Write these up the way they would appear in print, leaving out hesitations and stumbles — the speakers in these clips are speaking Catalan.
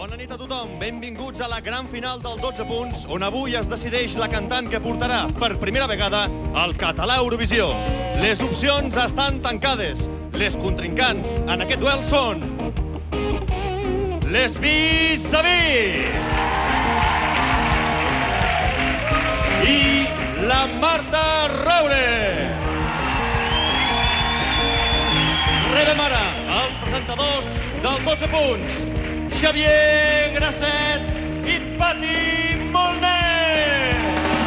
Bona nit a tothom, benvinguts a la gran final del 12 punts, on avui es decideix la cantant que portarà per primera vegada el català a Eurovisió. Les opcions estan tancades. Les contrincants en aquest duel són... les vis-a-vis! I la Marta Roure! Rebem ara els presentadors del 12 punts, Xavier Grasset i Pati Molner!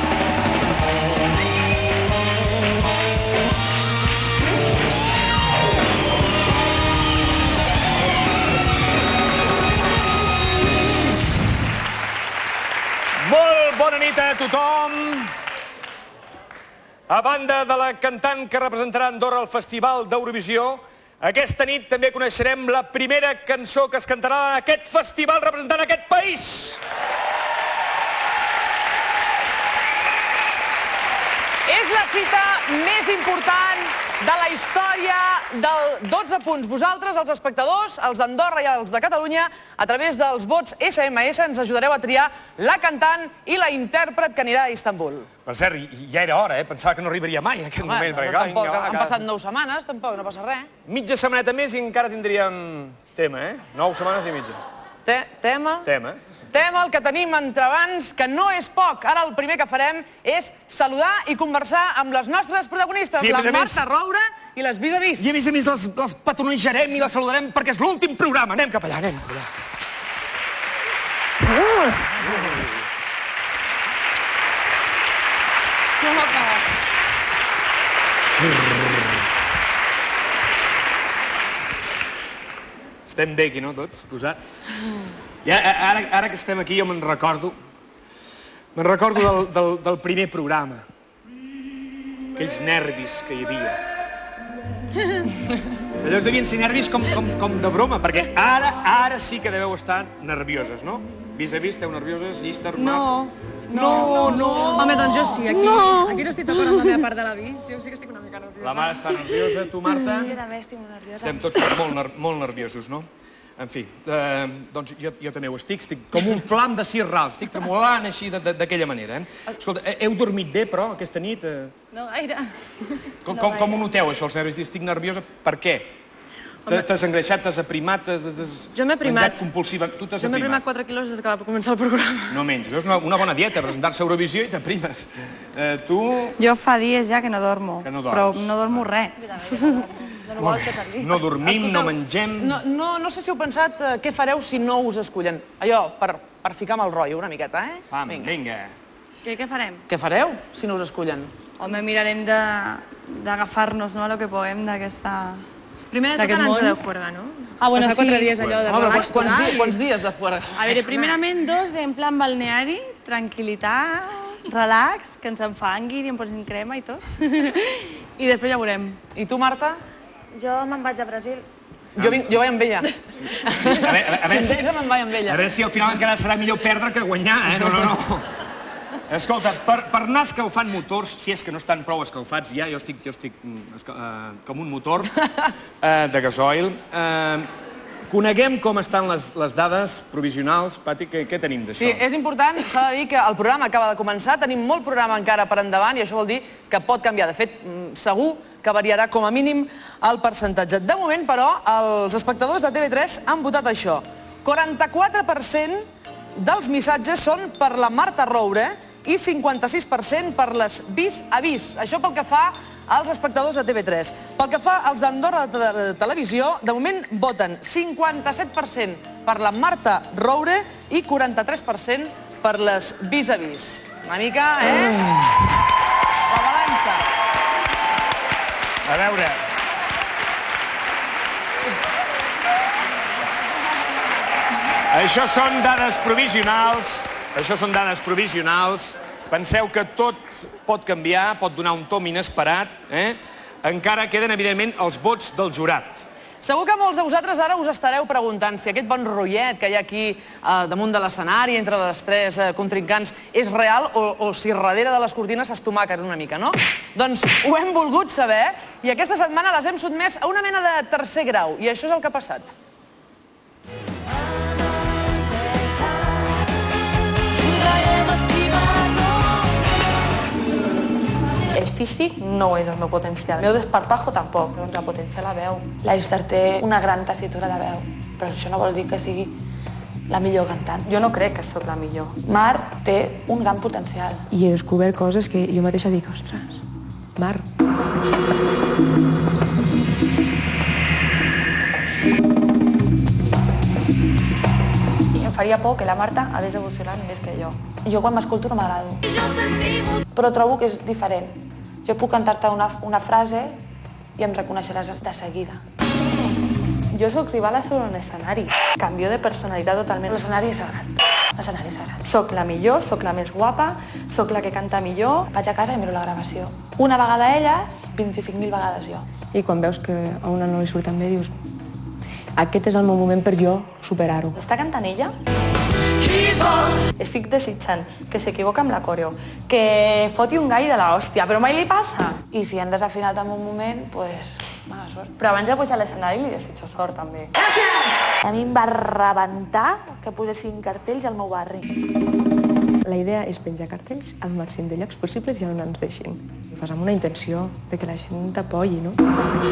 Molt bona nit a tothom! A banda de la cantant que representarà Andorra al Festival d'Eurovisió, aquesta nit també coneixerem la primera cançó que es cantarà en aquest festival representant aquest país. És la cita més important de la història del 12 punts. Vosaltres, els espectadors, els d'Andorra i els de Catalunya, a través dels vots SMS, ens ajudareu a triar la cantant i la intèrpret que anirà a Istanbul. Per cert, ja era hora, pensava que no arribaria mai a aquest moment. Tampoc, han passat 9 setmanes, tampoc, no passa res. Mitja setmaneta més i encara tindríem tema, 9 setmanes i mitja. Tema? Tema. Tema, el que tenim entrebancs, que no és poc. Ara el primer que farem és saludar i conversar amb les nostres protagonistes, la Marta Roure i les vis-a-vis. I a més les patronejarem i les saludarem perquè és l'últim programa. Anem cap allà, anem cap allà. Estem bé aquí, no, tots, posats? Ara que estem aquí jo me'n recordo del primer programa. Aquells nervis que hi havia. Allò devien ser nervis com de broma, perquè ara sí que deveu estar nervioses, no? Vis-a-vis, esteu nervioses? Llista, No. Home, doncs jo sí, aquí no estic d'acord amb la meva part de l'avís, jo sí que estic una mica nerviosa. La mare està nerviosa, tu, Marta? Jo també estic molt nerviosa. Estem tots molt nerviosos, no? En fi, doncs jo també ho estic com un flam de cirral, estic tremolant així d'aquella manera. Escolta, heu dormit bé, però, aquesta nit? No gaire. Com ho noteu, això, els nervis? Estic nerviosa, per què? T'has engreixat, t'has aprimat, Jo m'he aprimat. menjat compulsivament. Tu t'has Jo m'he aprimat. aprimat 4 quilos des que va començar el programa. No menys, és una bona dieta, presentar-se a Eurovisió i t'aprimes. Tu... Jo fa dies ja que no dormo, Que no dorms. però no dormo res. No dormim, no mengem... No sé si heu pensat què fareu si no us escullen. Allò, per ficar amb el rotllo una miqueta, eh? Vinga. Què farem? Què fareu si no us escullen? Home, mirarem d'agafar-nos a lo que puguem d'aquesta... Primer de tot anar-nos de juerga, no? bueno, Passar 4 sí. dies allò de Home, relax total. quants dies de juerga? A veure, primerament 2 en plan balneari, tranquil·litat, relax, que ens enfanguin i em posin crema i tot. I després ja veurem. I tu, Marta? Jo me'n vaig a Brasil. Jo vaig amb ella. A veure Si me'n vaig amb ella. A veure si al final encara serà millor perdre que guanyar, No. Escolta, per anar escalfant motors, si és que no estan prou escalfats ja, jo estic com un motor de gasoil. Coneguem com estan les dades provisionals. Pati, què tenim d'això? Sí, és important, s'ha de dir que el programa acaba de començar, tenim molt programa encara per endavant i això vol dir que pot canviar. De fet, segur que variarà com a mínim el percentatge. De moment, però, els espectadors de TV3 han votat això. 44% dels missatges són per la Marta Roure i 56% per les vis-a-vis. Això pel que fa als espectadors de TV3. Pel que fa als d'Andorra de Televisió, de moment voten 57% per la Marta Roure i 43% per les vis-a-vis. Una mica, la balança. A veure... Això són dades provisionals. Penseu que tot pot canviar, pot donar un tom inesperat. Encara queden, evidentment, els vots del jurat. Segur que molts de vosaltres ara us estareu preguntant si aquest bon rotllet que hi ha aquí damunt de l'escenari entre les 3 contrincants és real o si darrere de les cortines s'estomaquen una mica, no? Doncs ho hem volgut saber i aquesta setmana les hem sotmès a una mena de tercer grau i això és el que ha passat. físic no és el meu potencial. El meu desparpajo tampoc, doncs el potencial la veu. L'Esther té una gran tessitura de veu, però això no vol dir que sigui la millor cantant. Jo no crec que sóc la millor. Mar té un gran potencial. I he descobert coses que jo mateixa dic, ostres, Mar. Em faria por que la Marta hagués evolucionat més que jo. Jo quan m'escolto no m'agrado, però trobo que és diferent. Jo puc cantar-te una frase i em reconeixeràs de seguida. Jo sóc rival sobre un escenari. Canvio de personalitat totalment. L'escenari és sagrat. L'escenari és sagrat. Soc la millor, soc la més guapa, soc la que canta millor. Vaig a casa i miro la gravació. Una vegada elles, 25.000 vegades jo. I quan veus que a una no li surt tan bé, dius, aquest és el meu moment per jo superar-ho. Està cantant ella? Estic desitjant que s'equivoca amb la coreo, que foti un gall de l'hòstia, però mai li passa. I si han desafinat en un moment, doncs, mala sort. Però abans de pujar a l'escenari li desitjo sort, també. A mi em va rebentar que posessin cartells al meu barri. La idea és penjar cartells al màxim de llocs possibles i on ens deixin. Ho fas amb una intenció de que la gent t'apoyi, no?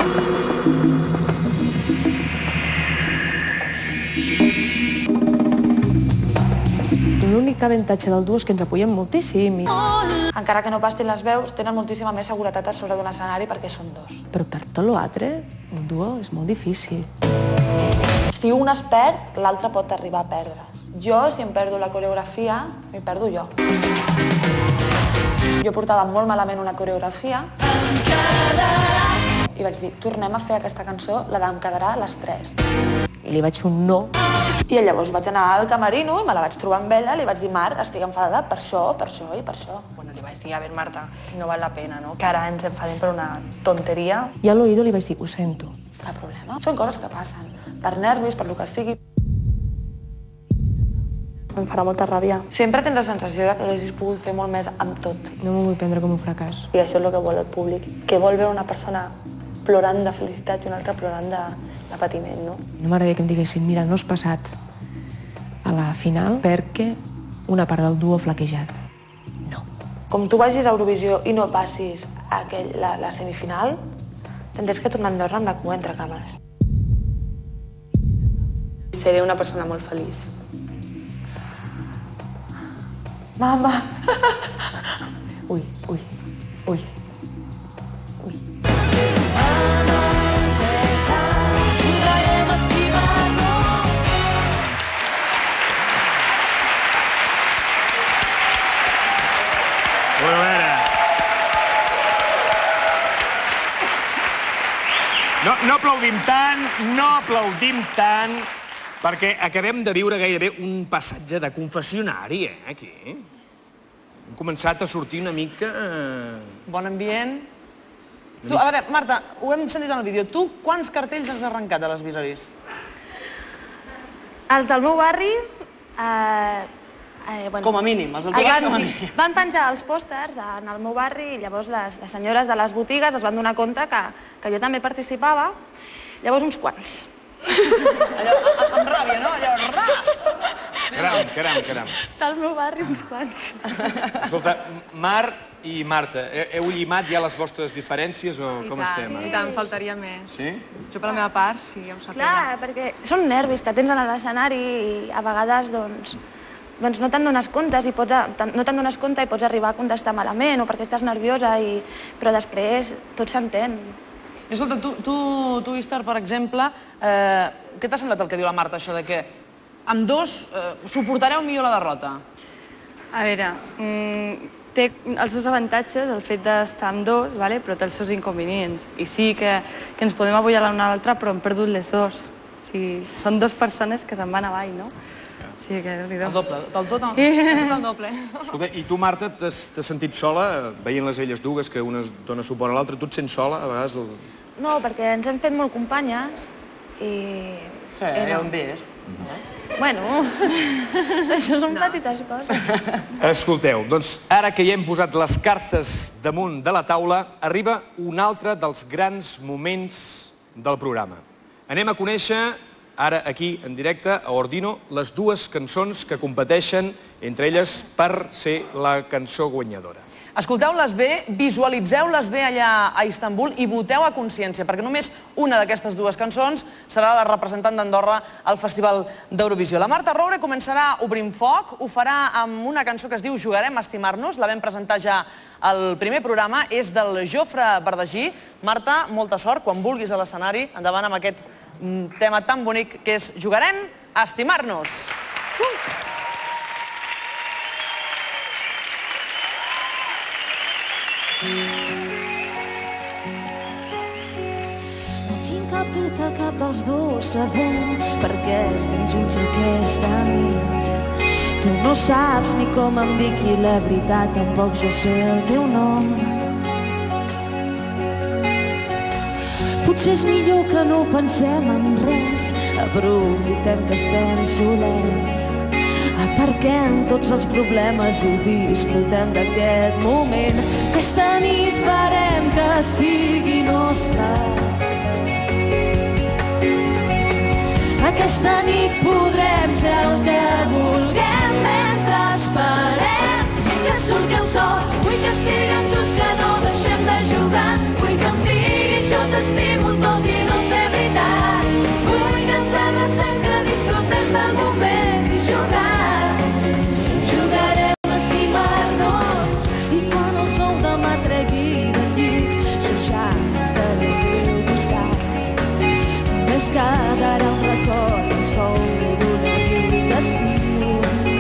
L'únic avantatge del duo és que ens apoyem moltíssim. Encara que no pastin les veus, tenen moltíssima més seguretat a sobre d'un escenari perquè són dos. Però per tot l'altre, un duo és molt difícil. Si un es perd, l'altre pot arribar a perdre's. Jo, si em perdo la coreografia, m'hi perdo jo. Jo portava molt malament una coreografia i vaig dir, tornem a fer aquesta cançó, la d'Em quedarà a les 3. Li vaig fer un no. I llavors vaig anar al camerino i me la vaig trobar amb ella, li vaig dir, Mar, estic enfadada per això i per això. Bueno, li vaig dir, a veure, Marta, no val la pena, no? Que ara ens enfadem per una tonteria. I a l'oïdo li vaig dir, ho sento. Cap problema. Són coses que passen. Per nervis, per lo que sigui. Em farà molta ràbia. Sempre tens la sensació que haguessis pogut fer molt més amb tot. No m'ho vull prendre com un fracàs. I això és el que vol el públic, que vol veure una persona plorant de felicitat i una altra plorant de patiment, no? No m'agradaria que em diguessin, mira, no has passat a la final perquè una part del duo ha flaquejat. No. Com tu vagis a Eurovisió i no passis la semifinal, tindràs que tornar a Andorra amb la cua entre cames. Seré una persona molt feliç. Mama! Ui. Bueno, a veure... No aplaudim tant, perquè acabem de viure gairebé un passatge de confessionari, aquí. Hem començat a sortir una mica... Bon ambient. Tu, a veure, Marta, ho hem sentit en el vídeo. Tu quants cartells has arrencat a les visoris? Els del meu barri... Com a mínim, els del teu barri com a mínim. Van penjar els pòsters en el meu barri i llavors les senyores de les botigues es van donar compte que jo també participava. Llavors uns quants. Allò, amb ràbia, no? Allò, ras! Caram. Del meu barri uns quants. Escolta, Mar i Marta, heu llimat ja les vostres diferències o com estem? I tant, faltaria més. Sí? Jo per la meva part, sí, ja ho sap. Clar, perquè són nervis que tens a l'escenari i a vegades, doncs no te'n dones compte i pots arribar a contestar malament o perquè estàs nerviosa, però després tot s'entén. Escolta, tu, Esther, per exemple, què t'ha semblat el que diu la Marta, això de que amb dos suportareu millor la derrota? A veure, té els seus avantatges, el fet d'estar amb dos, però té els seus inconvenients. I sí que ens podem apoyar l'una a l'altra, però hem perdut les dues. Són dues persones que se'n van avall, no? Sí, que el doble, tot el doble. Escolta, i tu, Marta, t'has sentit sola, veient-les elles dues, que una dona suport a l'altra, tu et sents sola, a vegades? No, perquè ens hem fet molt companyes i... Sí, ja ho hem vist. Bueno, això són petites coses. Escolteu, doncs ara que ja hem posat les cartes damunt de la taula, arriba un altre dels grans moments del programa. Anem a conèixer ara aquí, en directe, a Ordino, les dues cançons que competeixen entre elles per ser la cançó guanyadora. Escolteu-les bé, visualitzeu-les bé allà a Istanbul i voteu a consciència, perquè només una d'aquestes dues cançons serà la representant d'Andorra al Festival d'Eurovisió. La Marta Roure començarà obrint foc, ho farà amb una cançó que es diu Jugarem a estimar-nos, la vam presentar ja al primer programa, és del Jofre Verdagí. Marta, molta sort, quan vulguis a l'escenari, endavant amb aquest tema tan bonic que és Jugarem a estimar-nos. No tinc cap dubte, cap dels dos sabem per què estem junts aquesta nit. Tu no saps ni com em dic i la veritat tampoc jo sé el teu nom. Potser és millor que no pensem en res, aprofitem que estem solets. Aparquem tots els problemes i disfrutem d'aquest moment. Aquesta nit farem que sigui nostra. Aquesta nit podrem ser el que vulguem mentre esperem que surti el sol. Vull que estiguem junts, que no deixem de jugar. Vull que em diguis jo t'estimo tot i no sé veritat. Vull que ens abracem, que disfrutem del moment i jugar. Jugarem a estimar-nos i quan el sol demà tregui del llit jo ja seré al teu costat. Només quedarà un record al sol d'una nit d'estiu,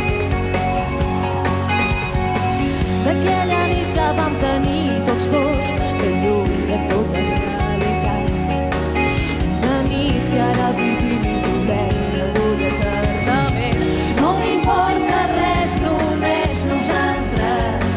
d'aquella nit que vam tenir tots dos ben lluny de tota realitat. Una nit que ara vivim i volem reduir eternament. No m'importa res, només nosaltres.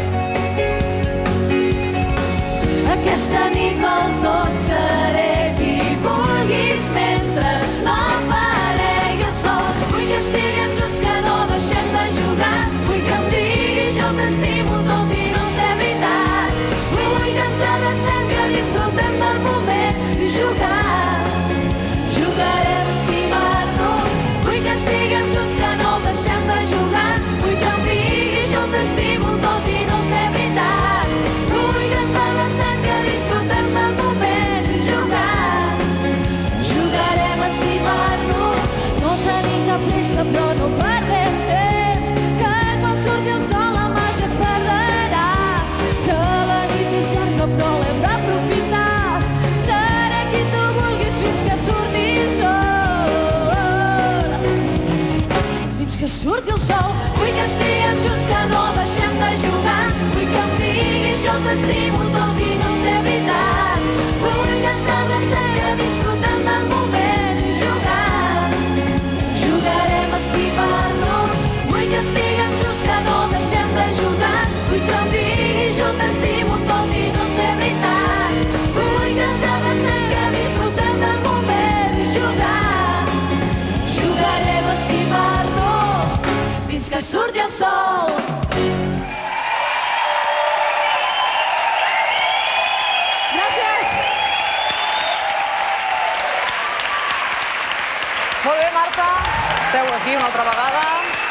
Aquesta nit val tot, seré qui vulguis mentre no aparegui el sol. Vull que estiguem junts, que no deixem de jugar. Vull que em diguis jo t'estimo tot i no sé veritat. Vull que ens abracem, que disfrutem del moment i jugar. Jugarem a estimar-nos. Vull que estiguem junts, que no deixem de jugar. Vull que em diguis jo t'estimo tot i no sé veritat. Vull que ens abracem, que disfrutem del moment i jugar. Jugarem a estimar-nos. No tenim cap pressa però no perdem temps, que quan surti el sol la màgia es perdrà. Que la nit és llarga però l'hem d'aprofitar. Seré qui tu vulguis fins que surti el sol. Fins que surti el sol. Vull que estiguem junts, que no deixem de jugar. Vull que em diguis jo t'estimo tot i no sé veritat. Vull que ens abracem, que disfrutem del moment i jugar. Jugarem a estimar-nos. Vull que estiguem junts, que no deixem de jugar. Vull que em diguis jo t'estimo tot i no sé veritat. Vull que ens abracem, que disfrutem del moment i jugar. Jugarem a estimar-nos fins que surti el sol. Gràcies. Molt bé, Marta. Seu aquí una altra vegada.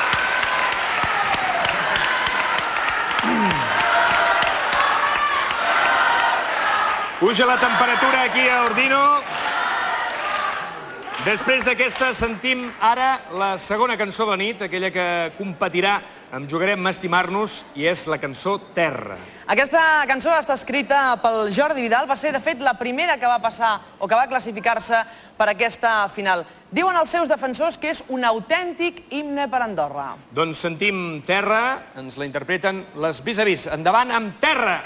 Puja la temperatura aquí a Ordino. Després d'aquesta sentim ara la segona cançó de la nit, aquella que competirà amb Jugarem a estimar-nos, i és la cançó Terra. Aquesta cançó està escrita pel Jordi Vidal, va ser de fet la primera que va passar o que va classificar-se per aquesta final. Diuen els seus defensors que és un autèntic himne per Andorra. Doncs sentim Terra, ens la interpreten les vis-a-vis. Endavant amb Terra!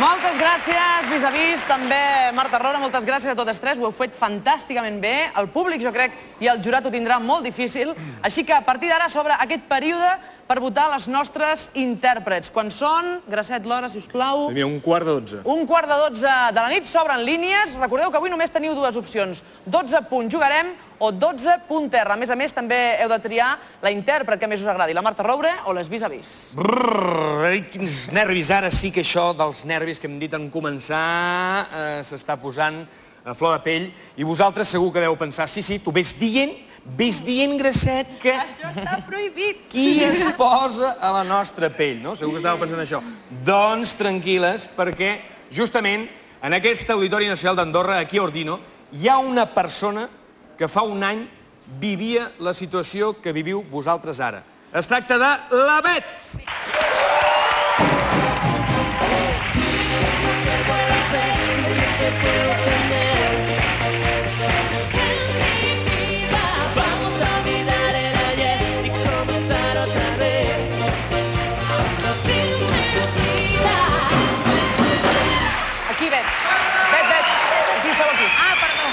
Moltes gràcies, vis-a-vis. També, Marta Roura, moltes gràcies a totes tres. Ho heu fet fantàsticament bé. El públic, jo crec, i el jurat ho tindrà molt difícil. Així que, a partir d'ara, s'obre aquest període per votar les nostres intèrprets. Quan són, Gracet, l'hora, sisplau. 11:45. 11:45 de la nit, s'obren línies. Recordeu que avui només teniu dues opcions. 12 punt jugarem o 12 punt terra. A més, també heu de triar la intèrpret que més us agradi, la Marta Roura o les vis-a-vis. Quins nervis, ara sí que això dels nervis que hem dit en començar s'està posant a flor de pell, i vosaltres segur que deu pensar, sí, tu ves dient, Gracet, que... Això està prohibit. Qui es posa a la nostra pell, no? Segur que estàveu pensant això. Doncs tranquil·les, perquè justament en aquest Auditori Nacional d'Andorra, aquí a Ordino, hi ha una persona que fa un any vivia la situació que viviu vosaltres ara. Es tracta de la Bet! Aquí, Bet. Bet. Aquí, sou aquí. Ah, perdó.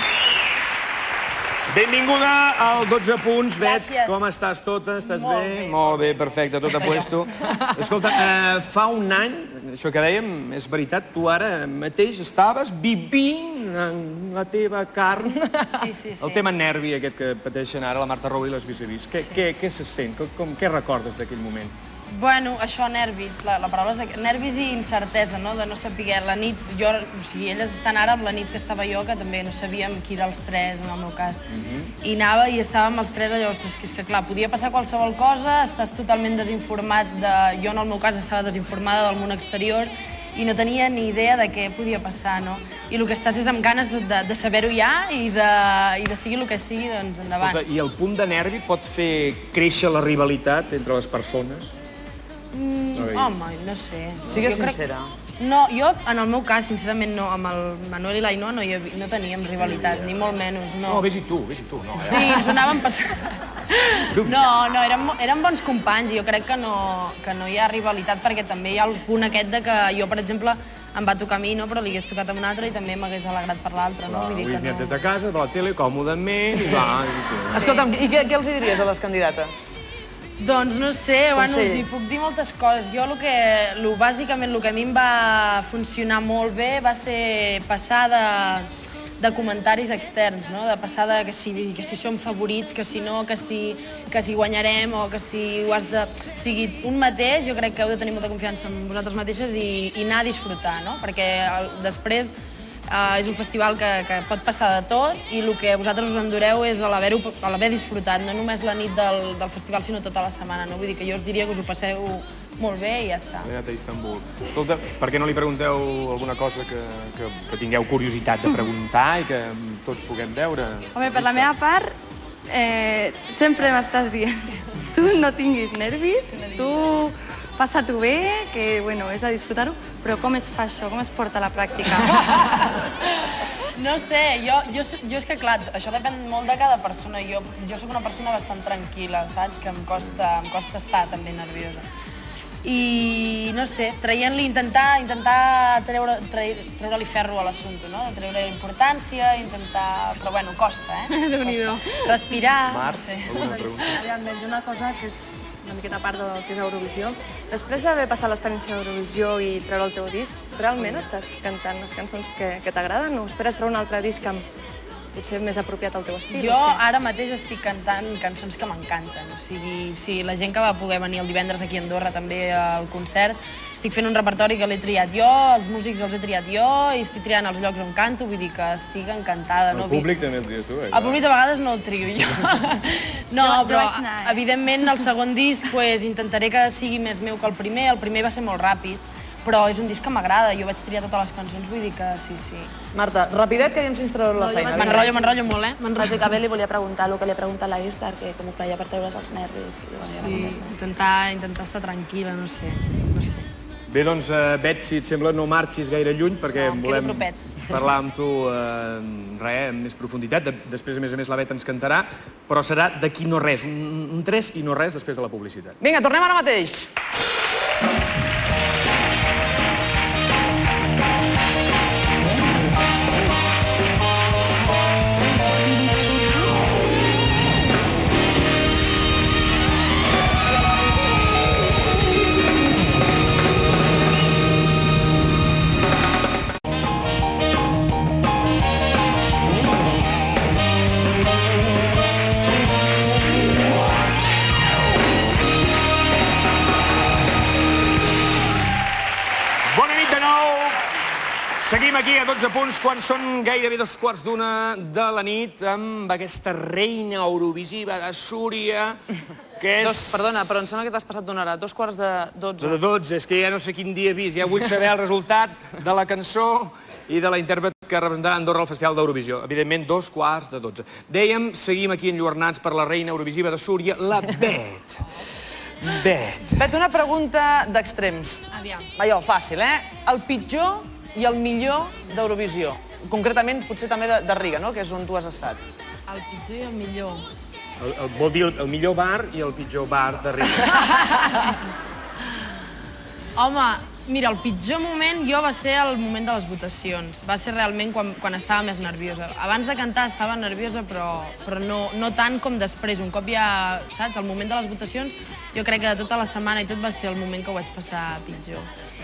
Benvinguda al 12 punts, Bet. Gràcies. Com estàs tota? Estàs Molt bé? bé. Molt bé, perfecte, tot a puesto. Escolta, fa un any, això que dèiem, és veritat, tu ara mateix estaves vivint en la teva carn. Sí. El tema nervi aquest que pateixen ara la Marta Roura i les vis-a-vis. Què se sent? Què recordes d'aquell moment? Bueno, això, nervis. La paraula és nervis i incertesa, no? De no saber. La nit, o sigui, elles estan ara amb la nit que estava jo, que també no sabíem qui dels tres, en el meu cas. I anava i estàvem els tres allò, ostres, que és que clar, podia passar qualsevol cosa, estàs totalment desinformat jo en el meu cas estava desinformada del món exterior i no tenia ni idea de què podia passar, no? I el que estàs és amb ganes de saber-ho ja i de seguir el que sigui, doncs endavant. Escolta, i el punt de nervi pot fer créixer la rivalitat entre les persones? Home, no sé. Sigues sincera. No, jo, en el meu cas, sincerament, no. Amb el Manuel i l'Ainoa no teníem rivalitat, ni molt menys, no. No, vés-hi tu, no. Sí, ens ho anàvem passant. No, érem bons companys i jo crec que no hi ha rivalitat perquè també hi ha el punt aquest de que jo, per exemple, em va tocar a mi, no? Però li hagués tocat a un altre i també m'hagués alegrat per l'altre, no? Vull dir, des de casa, de la tele, còmodament, i va... Escolta'm, i què els diries a les candidates? Doncs no sé, bueno, us hi puc dir moltes coses. Jo bàsicament el que a mi em va funcionar molt bé va ser passar de comentaris externs, no? De passar de que si som favorits, que si no, que si guanyarem o que si ho has de... O sigui, un mateix, jo crec que heu de tenir molta confiança en vosaltres mateixes i anar a disfrutar, no? Perquè després és un festival que pot passar de tot i el que vosaltres us endureu és l'haver disfrutat, no només la nit del festival, sinó tota la setmana, no? Vull dir que jo us diria que us ho passeu molt bé i ja està. He anat a Istanbul. Escolta, per què no li pregunteu alguna cosa que tingueu curiositat de preguntar i que tots puguem veure? Home, per la meva part, sempre m'estàs dient tu no tinguis nervis, tu passa-t'ho bé, que, bueno, és a disfrutar-ho, però com es fa això? Com es porta a la pràctica? No sé, jo és que, clar, això depèn molt de cada persona. Jo soc una persona bastant tranquil·la, saps? Que em costa estar també nerviosa. I, no sé, intentar treure-li ferro a l'assumpte, no? Treure-li importància, Però, bueno, costa, Déu-n'hi-do. Respirar, Marc, no sé. alguna pregunta? Aviam, veig una cosa que és una miqueta a part del que és Eurovisió. Després d'haver passat l'experiència d'Eurovisió i treure el teu disc, realment estàs cantant les cançons que t'agraden o esperes treure un altre disc potser més apropiat al teu estil? Jo ara mateix estic cantant cançons que m'encanten. O sigui, la gent que va poder venir el divendres aquí a Andorra també al concert, estic fent un repertori que l'he triat jo, els músics els he triat jo i estic triant els llocs on canto, vull dir que estic encantada. El públic també el tries tu, eh? El públic de vegades no el trio jo. No, però evidentment el segon disc intentaré que sigui més meu que el primer va ser molt ràpid, però és un disc que m'agrada, jo vaig triar totes les cançons, vull dir que sí. Marta, rapidet, que aviam si ens treu la feina. M'enrotllo molt, Bàsicament li volia preguntar el que li ha preguntat la Istar, que com ho feia per treure's els nervis. Sí, intentar estar tranquil·la, no sé. Bé, doncs, Bet, si et sembla, no marxis gaire lluny, perquè volem parlar amb tu amb més profunditat. Després, a més, la Bet ens cantarà, però serà d'aquí no res, un 3 i no res després de la publicitat. Vinga, tornem ara mateix. Seguim aquí a 12 punts quan són gairebé 2:15 de la nit amb aquesta reina eurovisiva de Súria, que és... Perdona, però em sembla que t'has passat d'una hora. 2:45. De 12, és que ja no sé quin dia he vist. Ja vull saber el resultat de la cançó i de la intèrpret que representarà Andorra al Festival d'Eurovisió. Evidentment, 2:15. Dèiem, seguim aquí enlluernats per la reina eurovisiva de Súria, la Bet. Bet, una pregunta d'extrems. Aviam. Allò, fàcil, El pitjor i el millor d'Eurovisió. Concretament, potser també de Riga, no?, que és on tu has estat. El pitjor i el millor. Vol dir el millor bar i el pitjor bar de Riga. Home, mira, el pitjor moment jo va ser el moment de les votacions. Va ser realment quan estava més nerviosa. Abans de cantar estava nerviosa, però no tant com després. Un cop ja, saps, el moment de les votacions, jo crec que tota la setmana i tot va ser el moment que ho vaig passar pitjor.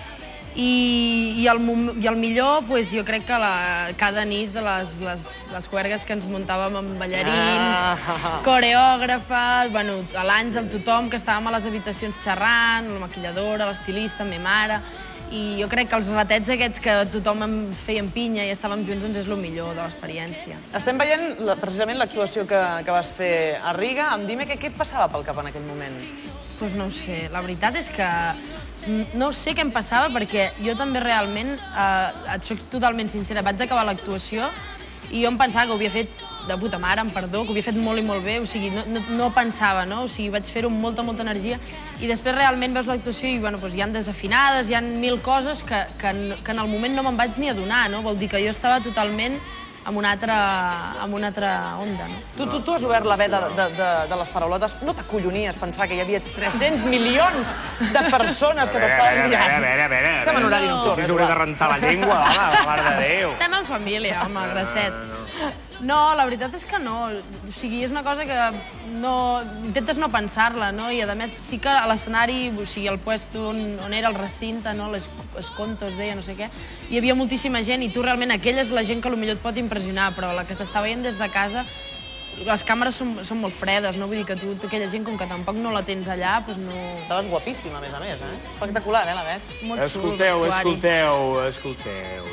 I el millor, jo crec que cada nit les juergues que ens muntàvem amb ballarins, coreògrafes, l'Àngel, tothom, que estàvem a les habitacions xerrant, la maquilladora, l'estilista, la meva mare, i jo crec que els ratets aquests que tothom ens feien pinya i estàvem junts, doncs és el millor de l'experiència. Estem veient precisament l'actuació que vas fer a Riga. Dime què et passava pel cap en aquell moment? Doncs no ho sé, la veritat és que no sé què em passava, perquè jo també realment, et soc totalment sincera, vaig acabar l'actuació i jo em pensava que ho havia fet de puta mare, amb perdó, que ho havia fet molt i molt bé, o sigui, no pensava, no? O sigui, vaig fer-ho amb molta energia i després realment veus l'actuació i, hi ha desafinades, hi ha 1000 coses que en el moment no me'n vaig ni adonar, no? Vol dir que jo estava totalment amb una altra onda, no? Tu has obert la veda de les paraulotes. No t'acollonies pensar que hi havia 300 milions de persones que t'estaven mirant? A veure. Estem en horari nocturn. Si s'haurà de rentar la llengua, home, mare de Déu. Estem en família, home, grasset. No, la veritat és que no. O sigui, és una cosa que intentes no pensar-la, no? I, a més, sí que a l'escenari, o sigui, el puesto on era el recinte, no? Les contos, deia, no sé què, hi havia moltíssima gent i tu realment, aquella és la gent que potser et pot impressionar, però la que t'està veient des de casa, les càmeres són molt fredes, no? Vull dir que tu, aquella gent, com que tampoc no la tens allà, doncs no... Estaves guapíssima, a més, Espectacular, la Bet? Molt xulo, vestuari. Escolteu.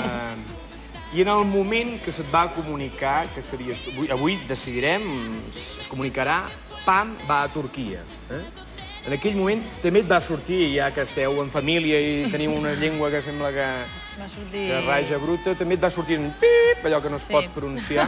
I en el moment que se't va comunicar que series... Avui decidirem, es comunicarà, pam, va a Turquia. En aquell moment també et va sortir, ja que esteu en família i teniu una llengua que sembla que raja bruta, també et va sortir un pip, allò que no es pot pronunciar.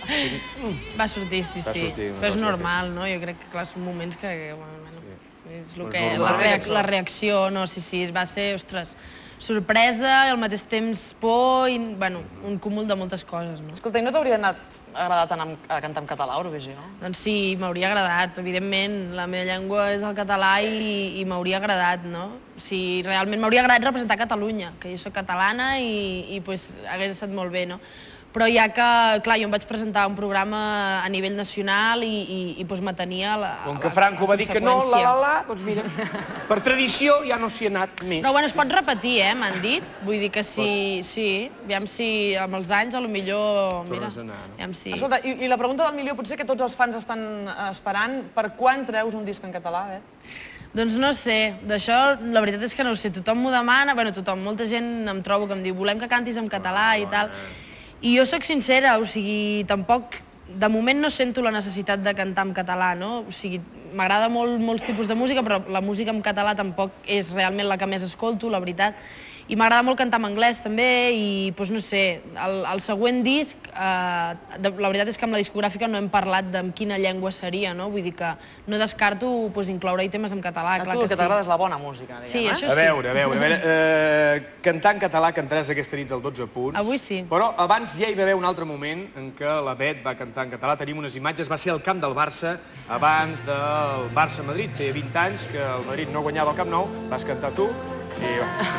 Va sortir, sí. Però és normal, no? Jo crec que, clar, són moments que... És el que... La reacció, no, sí, va ser, ostres... sorpresa i al mateix temps por i, un cúmul de moltes coses, no? Escolta, i no t'hauria agradat anar a cantar en català a Eurovisió? Doncs sí, m'hauria agradat, evidentment. La meva llengua és el català i m'hauria agradat, no? Si realment m'hauria agradat representar Catalunya, que jo soc catalana i hagués estat molt bé, no? Però ja que, clar, jo em vaig presentar un programa a nivell nacional i m'atenia la conseqüència. Com que Franco va dir que no, doncs mira, per tradició ja no s'hi ha anat més. No, es pot repetir, m'han dit. Vull dir que sí. Aviam si amb els anys, millor... Tornes a anar, no? Escolta, i la pregunta del milió, potser que tots els fans estan esperant, per quan treus un disc en català, Doncs no sé, d'això la veritat és que no ho sé. Tothom m'ho demana, tothom, molta gent em trobo que em diu volem que cantis en català i tal. I jo soc sincera, o sigui, tampoc, de moment no sento la necessitat de cantar en català, no? O sigui, m'agrada molts tipus de música, però la música en català tampoc és realment la que més escolto, la veritat. I m'agrada molt cantar en anglès, també, i, doncs no sé, el següent disc, la veritat és que amb la discogràfica no hem parlat de quina llengua seria, no? Vull dir que no descarto incloure-hi temes en català, clar que sí. A tu el que t'agrada és la bona música, diguem, Sí, això sí. A veure, cantar en català cantaràs aquesta nit al 12 punts. Avui sí. Però abans ja hi va haver un altre moment en què la Bet va cantar en català. Tenim unes imatges, va ser al camp del Barça, abans del Barça-Madrid. Feia 20 anys que el Madrid no guanyava el Camp Nou, vas cantar tu i...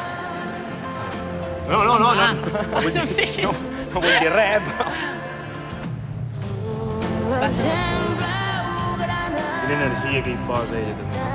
No vull dir res, però... Quina energia que hi posa ella, també.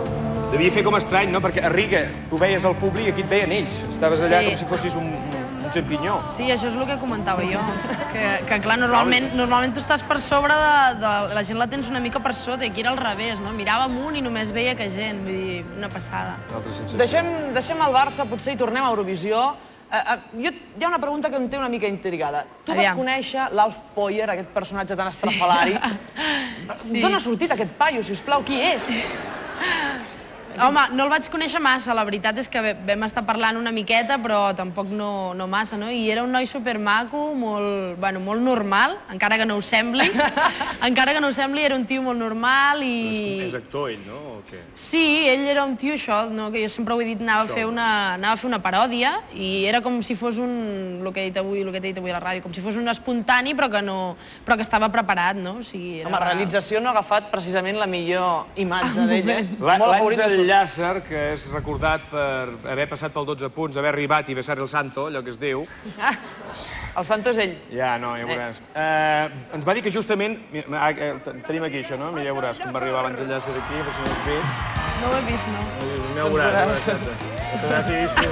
Devia fer com estrany, no? Perquè a Riga tu veies el públic i aquí et veien ells. Estaves allà com si fossis un un xampinyó. Sí, això és el que comentava jo. Que clar, normalment tu estàs per sobre de... La gent la tens una mica per sota, i aquí era al revés, no? Mirava amunt i només veia que gent, vull dir, una passada. Deixem el Barça, potser, i tornem a Eurovisió. Hi ha una pregunta que em té una mica intrigada. Tu vas conèixer l'Alf Poyer, aquest personatge tan estrafalari. D'on ha sortit aquest paio, sisplau? Qui és? Home, no el vaig conèixer massa, la veritat és que vam estar parlant una miqueta, però tampoc no massa, no? I era un noi supermaco, molt normal, encara que no ho sembli. Encara que no ho sembli, era un tio molt normal i... És actor, ell, no? O què? Sí, ell era un tio, això, que jo sempre ho he dit, anava a fer una paròdia, i era com si fos el que he dit avui a la ràdio, com si fos un espontani, però que estava preparat, no? Home, realització no ha agafat precisament la millor imatge d'ell, L'Àngel Llàcer, que és recordat per haver passat pel 12 punts, haver arribat i besar el santo, allò que es diu. El santo és ell. Ja veuràs. Ens va dir que justament... Tenim aquí això, no? Mira, ja veuràs com va arribar l'Àngel Llàcer aquí, per si no has vist. No ho he vist, no. Ja veuràs, Fotografi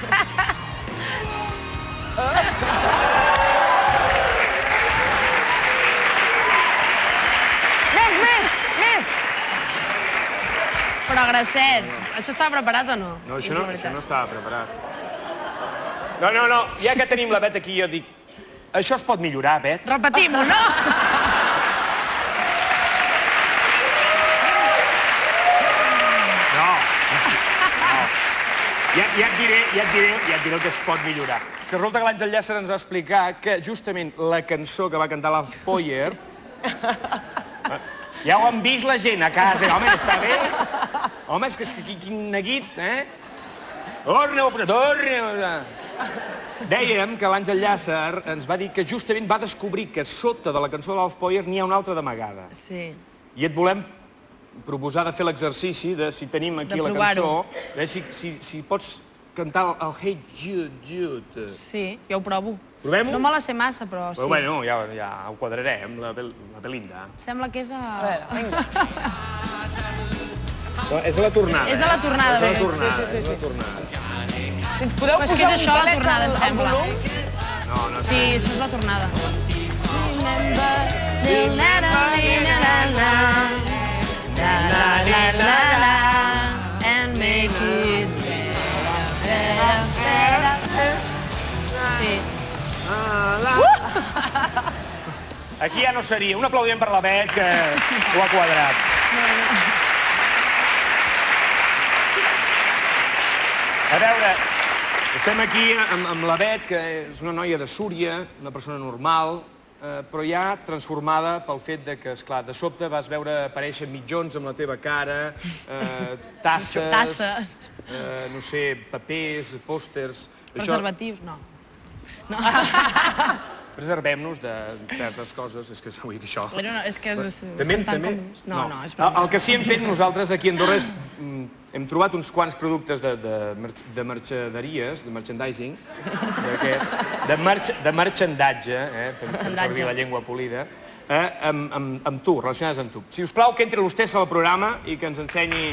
Més! Però, Gracet, això estava preparat o no? No, això no estava preparat. No, ja que tenim la Bet aquí, jo dic... Això es pot millorar, Bet? Repetim-ho, no? No. Ja et diré el que es pot millorar. Resulta que l'Àngel Llàcer ens va explicar que justament la cançó que va cantar l'Alf Poyer... Ja ho han vist la gent a casa. Home, està bé. Home, és que quin neguit, eh? Torna. Dèiem que l'Àngel Llàcer ens va dir que justament va descobrir que sota de la cançó de l'Alf Poyer n'hi ha una altra d'amagada. Sí. I et volem proposar de fer l'exercici de, si tenim aquí la cançó, si pots cantar el Hey Jude, Jude. Sí, jo ho provo. Provem-ho? No me la sé massa, però sí. Però bueno, ja ho quadrarem, la Belinda. Sembla que és a... A veure, vinga. És a la tornada. És a la tornada, bé. És a la tornada. Si ens podeu posar un talet al volum. No, sí, això és la tornada. And make it sí. Aquí ja no seria. Un aplaudiment per la Bet, que ho ha quadrat. A veure, estem aquí amb la Bet, que és una noia de Súria, una persona normal, però ja transformada pel fet que, esclar, de sobte vas veure aparèixer mitjons amb la teva cara, tasses, no sé, papers, pòsters... Preservatius, no. Preservem-nos de certes coses, és que vull dir que això... És que estem tan còmodes. No, el que sí hem fet nosaltres aquí a Andorra és... Hem trobat uns quants productes de mercaderies, de merchandising, de merchandatge, fem servir la llengua polida, amb tu, relacionades amb tu. Si us plau, que entri l'hostessa al programa i que ens ensenyi...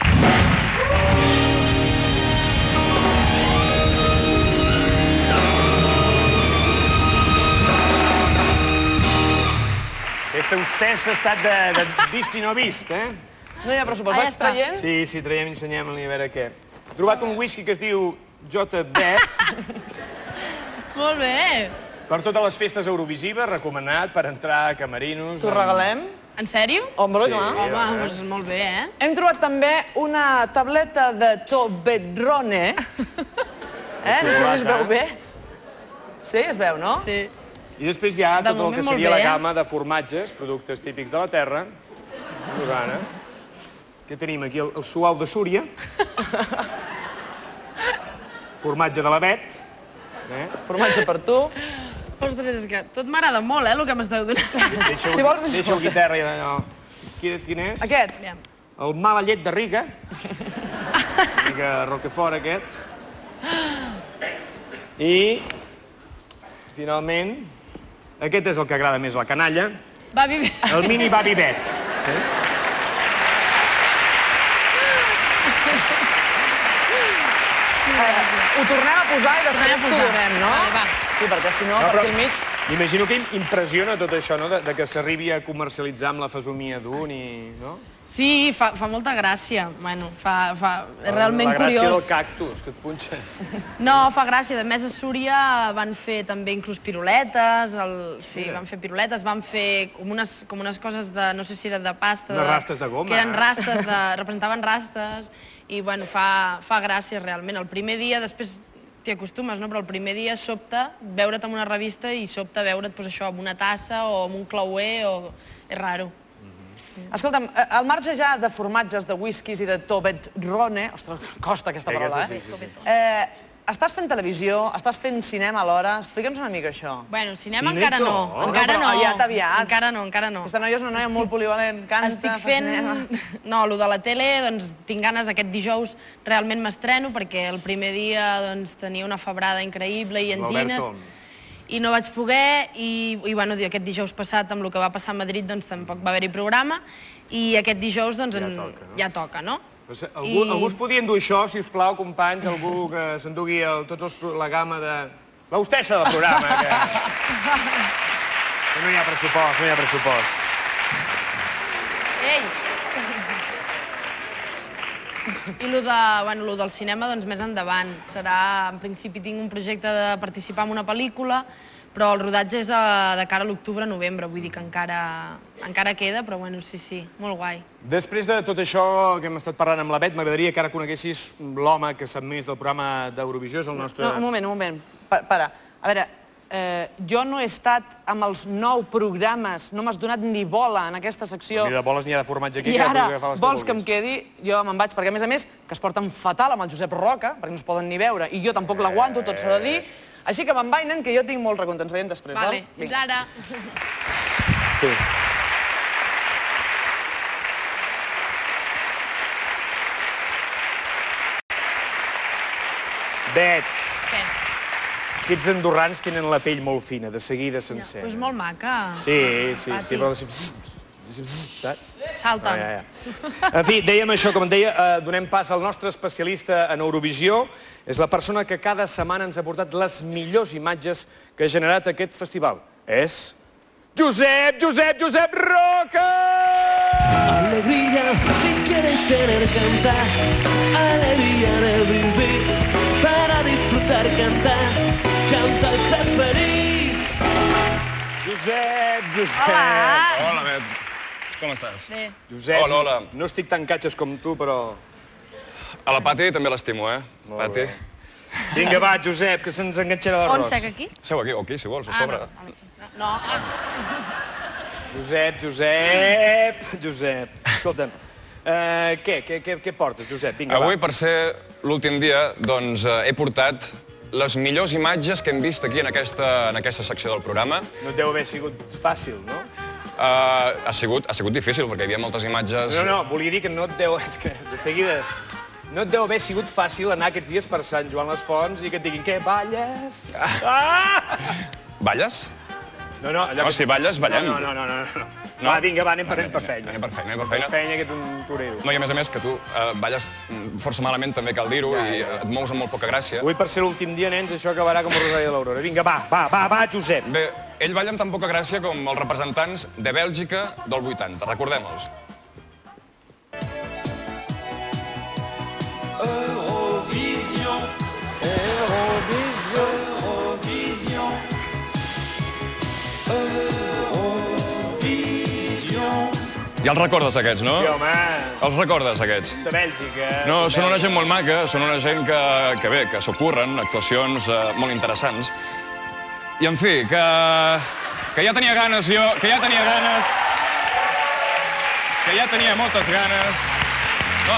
Aquesta hostessa ha estat de vist i no vist, No hi ha pressupost, vaig traient? Sí, traiem i ensenyem-li a veure què. He trobat un whisky que es diu J. Bet. Molt bé. Per totes les festes eurovisives, recomanat per entrar a camerinos... T'ho regalem? En sèrio? Home, clar. Home, doncs molt bé, eh? Hem trobat també una tableta de Toblerone. No sé si es veu bé. Sí, es veu, no? Sí. I després hi ha tot el que seria la gamma de formatges, productes típics de la terra. Andorrana. Què tenim aquí? El suau de Súria. Formatge de la Bet. Formatge per tu. Ostres, és que tot m'agrada molt, el que m'esteu donant. Deixa-ho guitarra i allò. Quin és? Aquest. El mala llet de Riga. Una mica Roquefort, aquest. I, finalment, aquest és el que agrada més a la canalla. Babi Bet. El mini Babi Bet. ho tornem a posar i després t'ho donem, no? Vale, va. Sí, perquè si no, per aquí al mig... M'imagino que impressiona tot això, no?, de que s'arribi a comercialitzar amb la fesomia d'un i... no? Sí, fa molta gràcia. Bueno, és realment curiós. La gràcia del cactus, que et punxes. No, fa gràcia. A més, a Súria van fer també inclús piruletes. Sí, van fer piruletes, van fer com unes coses de, no sé si era de pasta... Unes rastes de goma. Que eren rastes, representaven rastes. I, bueno, fa gràcia, realment. El primer dia, després t'hi acostumes, no? Però el primer dia sobta veure't en una revista i sobta veure't, doncs això, amb una tassa o amb un clauer o... És raro. Escolta'm, al marge ja de formatges, de whiskies i de Toblerone... Ostres, costa aquesta paraula, eh? Estàs fent televisió, estàs fent cinema alhora... Explica'ns una mica això. Bueno, cinema encara no. Encara no. Encara no. Aquesta noia és una noia molt polivalent, canta, fa cinema... No, el de la tele, doncs, tinc ganes aquest dijous, realment m'estreno, perquè el primer dia tenia una febrada increïble i angines... I no vaig poder, i bueno, aquest dijous passat, amb el que va passar a Madrid, doncs tampoc va haver-hi programa, i aquest dijous, doncs, ja toca, no? Algú es podia endur això, si us plau, companys, algú que s'endugui la gamma de... l'hostessa del programa, que no hi ha pressupost, no hi ha pressupost. Ei! I el del cinema, doncs, més endavant. Serà, en principi, tinc un projecte de participar en una pel·lícula, però el rodatge és de cara a l'octubre-novembre, vull dir que encara queda, però bueno, sí, molt guai. Després de tot això que hem estat parlant amb la Bet, m'agradaria que ara coneguessis l'home que sap més del programa d'Eurovisió, és el nostre... No, un moment, para. A veure, jo no he estat amb els 9 programes, no m'has donat ni bola en aquesta secció. Ni de boles ni de formatge aquí. I ara vols que em quedi, jo me'n vaig, perquè a més, que es porten fatal amb el Josep Roca, perquè no es poden ni veure, i jo tampoc l'aguanto, tot s'ha de dir, així que me'n vaig, nen, que jo tinc molt recompte. Ens veiem després, val? Vale, fins ara. Sí. Bet. Què? Aquests andorrans tenen la pell molt fina, de seguida sencer. Però és molt maca. Sí, però... saps? Salten. En fi, dèiem això, com et deia, donem pas al nostre especialista en Eurovisió. És la persona que cada setmana ens ha portat les millors imatges que ha generat aquest festival. És... Josep Roca! Alegría sin querer tener cantar, alegría en el vivir, para disfrutar cantar y ser feliz. Josep! Hola, Bet. Com estàs? Bé. Josep, hola. No estic tan catxes com tu, però... A la Pati també l'estimo, Pati. Vinga, va, Josep, que se'ns enganxarà l'arròs. On sec, aquí? Seu aquí, o aquí, si vols, a sobre. No. Josep. Escolta'm, què portes, Josep? Vinga, va. Avui, per ser l'últim dia, doncs he portat les millors imatges que hem vist aquí en aquesta secció del programa. No et deu haver sigut fàcil, no? Ha sigut difícil, perquè hi havia moltes imatges... No, volia dir que no et deu... És que, de seguida... No et deu haver sigut fàcil anar aquests dies per Sant Joan les Fonts i que et diguin, què, balles? Balles? No, si balles, ballem. No. Va, vinga, anem per feina. Anem per feina. Per feina, que ets un torero. No, i a més, que tu balles força malament, també cal dir-ho, i et mous amb molt poca gràcia. Avui, per ser l'últim dia, nens, això acabarà com el Rosari de l'Aurora. Vinga, va, Josep. Bé, ell balla amb tan poca gràcia com els representants de Bèlgica del 80. Recordem-los. Eurovision. Ja els recordes, aquests, no? Sí, home. Els recordes, aquests? De Bèlgica. No, són una gent molt maca, són una gent que s'ocorren, actuacions molt interessants. I, en fi, que ja tenia ganes jo, que ja tenia moltes ganes. No.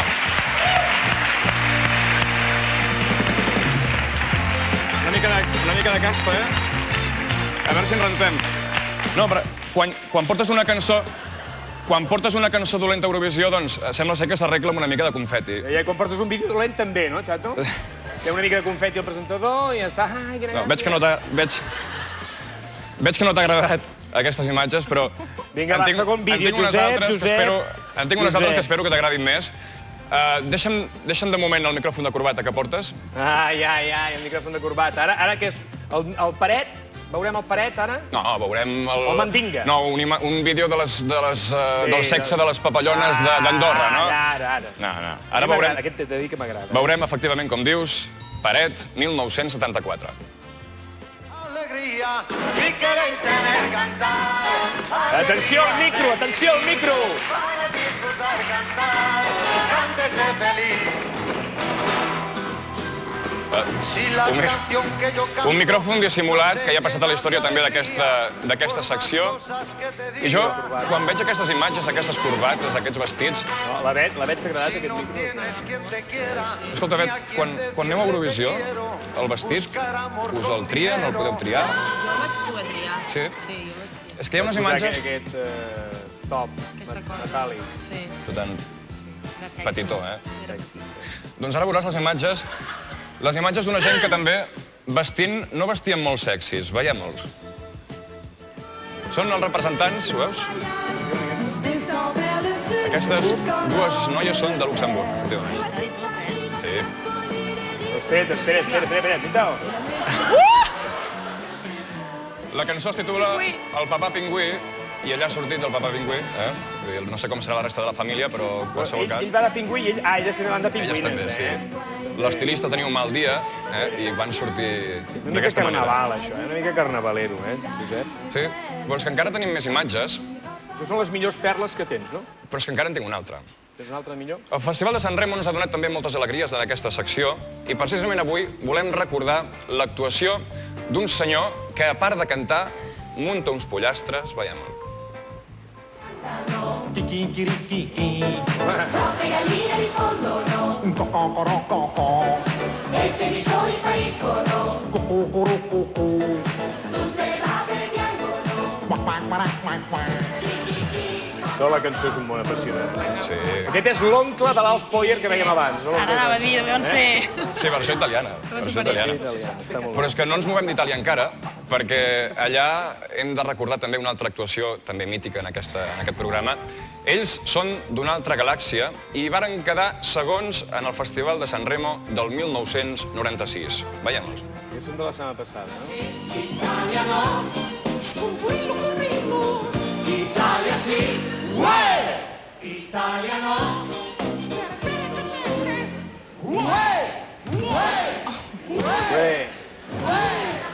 Una mica de caspa, A veure si ens rentem. No, però quan portes una cançó... Quan portes una cançó dolenta a Eurovisió, doncs sembla ser que s'arregla amb una mica de confeti. I quan portes un vídeo dolent també, no, xato? Hi ha una mica de confeti al presentador i ja està. Ai, gràcies. No, veig que no t'ha agradat aquestes imatges, però... Vinga, va, segon vídeo, Josep. En tinc unes altres que espero que t'agradin més. Deixa'm de moment el micròfon de corbata que portes. Ai, el micròfon de corbata. Ara què és? El paret? Veurem el paret, ara? No, veurem el... El mandinga. No, un vídeo del sexe de les papallones d'Andorra, no? Ara. No. Ara veurem... Aquest t'he de dir que m'agrada. Veurem, efectivament, com dius, paret 1974. Alegría, si queréis tener cantar. Atenció al micro, atenció al micro! Para disfrutar cantar, cántese feliz. Un micròfon dissimulat que ja ha passat a la història també d'aquesta secció. I jo, quan veig aquestes imatges, aquestes corbates, aquests vestits... La Bet t'ha agradat aquest micro? Escolta, Bet, quan aneu a Eurovisió, el vestit, us el trien, el podeu triar? Jo el vaig poder triar. Sí? Sí, jo vaig triar. És que hi ha unes imatges... Aquest top metàl·lic. Sí. Tant petitó, eh? Sexy. Doncs ara veuràs les imatges d'una gent que també no vestien molt sexis. Veiem-los. Són els representants, ho veus? Aquestes dues noies són de Luxemburg, efectivament. Sí. Espera, cuidao. La cançó es titula El papà pingüí, i allà ha sortit el papà pingüí, no sé com serà la resta de la família, però en qualsevol cas... Ell va de pingüí i elles també van de pingüines, Elles també, sí. L'estilista tenia un mal dia i van sortir d'aquesta manera. Una mica carnaval, això, una mica carnavalero, Josep? Sí, però és que encara tenim més imatges. Això són les millors perles que tens, no? Però és que encara en tinc una altra. Tens una altra millor? El Festival de Sant Remo ens ha donat també moltes alegries en aquesta secció i precisament avui volem recordar l'actuació d'un senyor que, a part de cantar, munta uns pollastres, veiem-ho. Troppe galline rispondono. E se i cioni spariscono. Tutte le papere piangono. Això la cançó és un món apassionant. Sí. Aquest és l'oncle de l'Alf Poyer que vèiem abans. Ara anava a dir, on sé. Sí, versió italiana. Però és que no ens movem d'Itàlia encara, perquè allà hem de recordar també una altra actuació, també mítica en aquest programa. Ells són d'una altra galàxia i varen quedar segons en el Festival de Sant Remo del 1996. Veiem-los. Aquests són de la setmana passada, no? Italia no, sconquillo corrillo. Italia sì, uè! Italia no. Uè! Uè! Uè!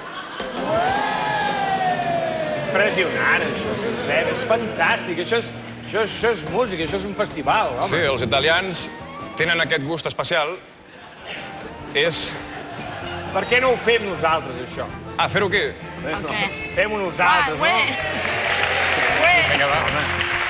Impressionant, això, Josep, és fantàstic. Això és música, això és un festival, home. Sí, els italians tenen aquest gust especial. Per què no ho fem nosaltres, això? Fer-ho aquí? Fem-ho nosaltres, no? Vinga, va, home.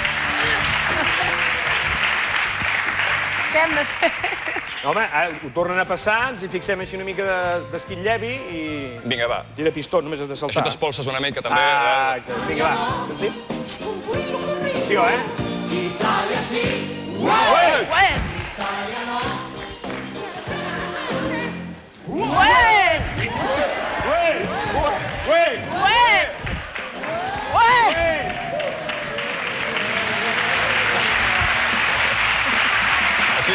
Què hem de fer? Home, ho tornen a passar, ens hi fixem així una mica d'esquitllevi i... Vinga, va. Tira pistó, només has de saltar. Això t'espolses una mica, també. Exacte. Vinga, va. Sentim? Atenció, Italia sì, uè! Italia no. Així.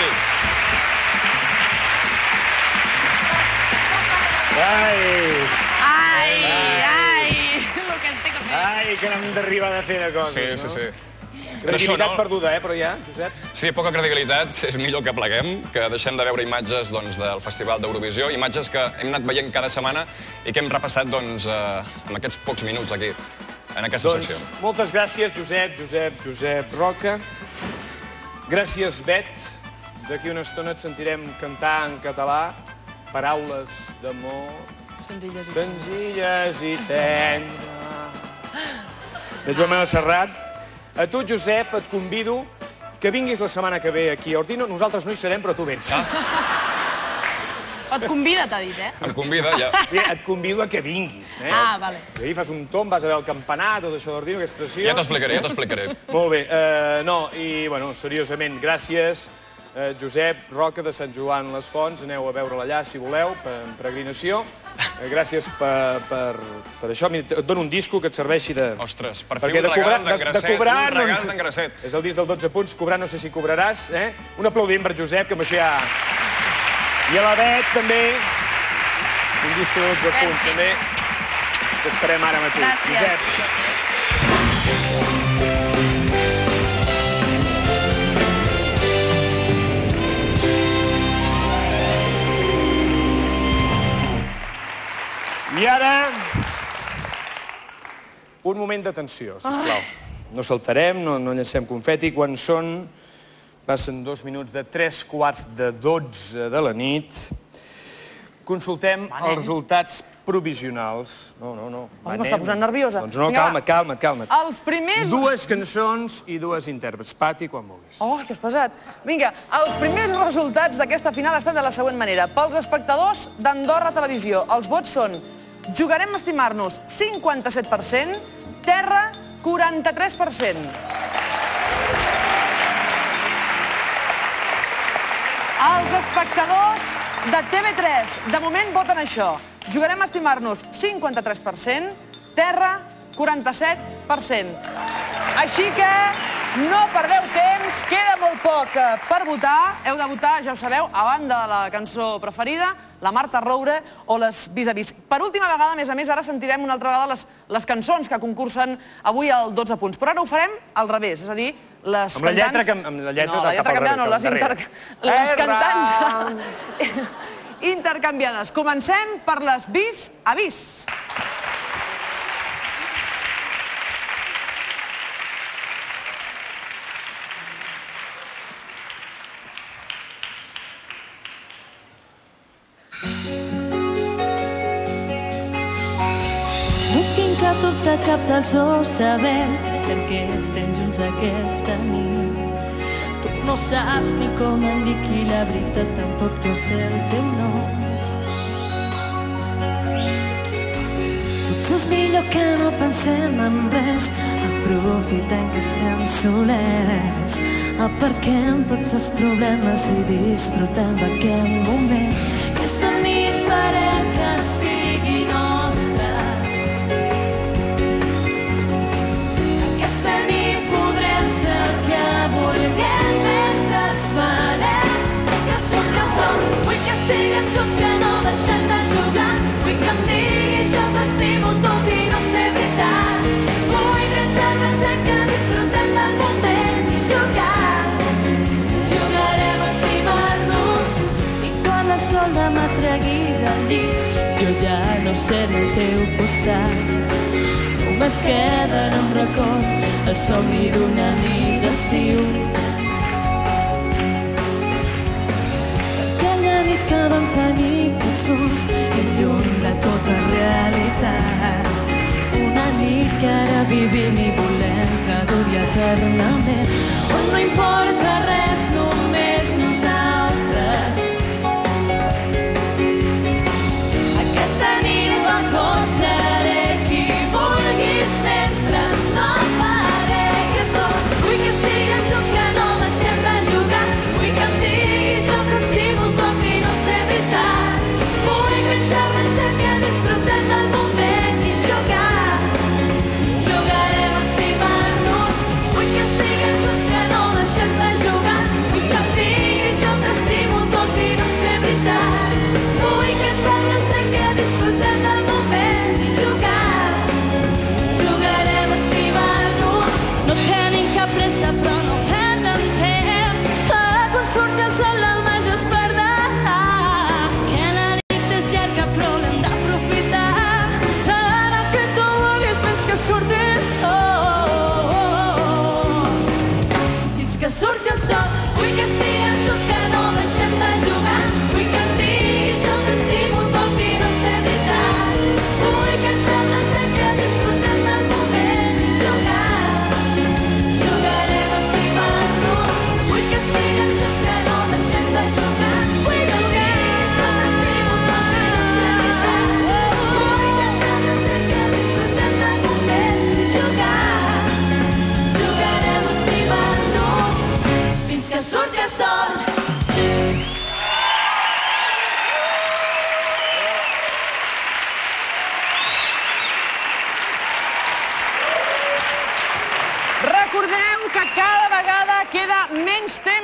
Ai, que n'hem d'arribar a fer de coses, no? Sí. Credibilitat perduda, però ja, Josep? Sí, poca credibilitat. És millor que pleguem, que deixem de veure imatges del Festival d'Eurovisió, imatges que hem anat veient cada setmana i que hem repassat en aquests pocs minuts aquí, en aquesta secció. Doncs moltes gràcies, Josep Roca. Gràcies, Bet. D'aquí una estona et sentirem cantar en català paraules d'amor senzilles i tendres. De Joan Serrat. A tu, Josep, et convido que vinguis la setmana que ve aquí a Ordino. Nosaltres no hi serem, però tu vens. Et convida, t'ha dit, Em convida, ja. Et convido a que vinguis. Vale. I ahir fas un tomb, vas a veure el campanar, tot això d'Ordino, que és preciós. Ja t'explicaré. Molt bé. No, i, bueno, seriosament, gràcies Josep Roca de Sant Joan les Fonts, aneu a veure-la allà si voleu, en peregrinació. Gràcies per això. Et dono un disco que et serveixi de... Ostres, per fer un regal d'engrasset. És el disc del 12 punts, cobrar no sé si cobraràs. Un aplaudiment per Josep, que amb això ja... I a la Bet, també, un disc de 12 punts, també, que esperem ara mateix. Josep. I ara, un moment d'atenció, sisplau. No saltarem, no llancem confeti. Quan passen 2 minuts de 3:15 de la nit, consultem els resultats provisionals. No. M'està posant nerviosa. Doncs no, calma't. Els primers... 2 cançons i 2 intèrprets. Pati, quan vulguis. Oh, que has pesat. Vinga, els primers resultats d'aquesta final estan de la següent manera. Pels espectadors d'Andorra Televisió, els vots són: jugarem a estimar-nos, 57%, terra, 43%. Els espectadors de TV3, de moment voten això. Jugarem a estimar-nos, 53%, terra, 47%. Així que no perdeu temps, queda molt poc per votar. Heu de votar, ja ho sabeu, a banda de la cançó preferida, la Marta Roure o les Vis-a-Vis. Per última vegada, a més, ara sentirem una altra vegada les cançons que concursen avui al 12 punts. Però ara ho farem al revés, és a dir, les cantants... Amb la lletra canviada no, les cantants intercanviades. Comencem per les Vis-a-Vis. Cap dubte, cap dels dos sabem per què estem junts aquesta nit. Tu no saps ni com em dic i la veritat tampoc jo sé el teu nom. Potser és millor que no pensem en res, aprofitant que estem solets. Aparquem tots els problemes i disfrutem d'aquest moment. Aquesta nit farem que sigui nostra. Estiguem junts que no deixem de jugar. Vull que em diguis jo t'estimo tot i no sé veritat. Vull llançar-me que disfrutem del moment i jugar. Jugarem a estimar-nos. I quan el sol demà tregui del llit, jo ja no seré al teu costat. Només queda en un record el somni d'una nit d'estiu. Que vam tenir tots dos i lluny de tota realitat. Una nit que ara vivim i volem que duri eternament. On no importa res, només nosaltres. Aquesta nit amb tot seré qui vulguis mentre no aparegui el sol. Vull que estiguem junts que no deixem de jugar. Vull que em diguis jo t'estimo tot i no sé veritat. Vull pensar-me que disfrutem del moment i jugar. Jugarem a estimar-nos. Vull que estiguem junts que no deixem de jugar.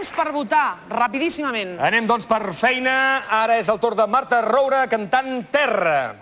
temps per votar, rapidíssimament. Anem, doncs, per feina. Ara és el torn de Marta Roura cantant Terra.